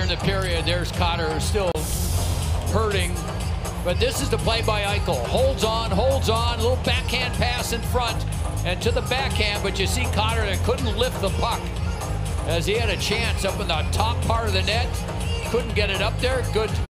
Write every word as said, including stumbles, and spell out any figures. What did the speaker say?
the period. There's Cotter still hurting. But this is the play by Eichel. Holds on, holds on, a little backhand pass in front and to the backhand, but you see Cotter that couldn't lift the puck as he had a chance up in the top part of the net. Couldn't get it up there. Good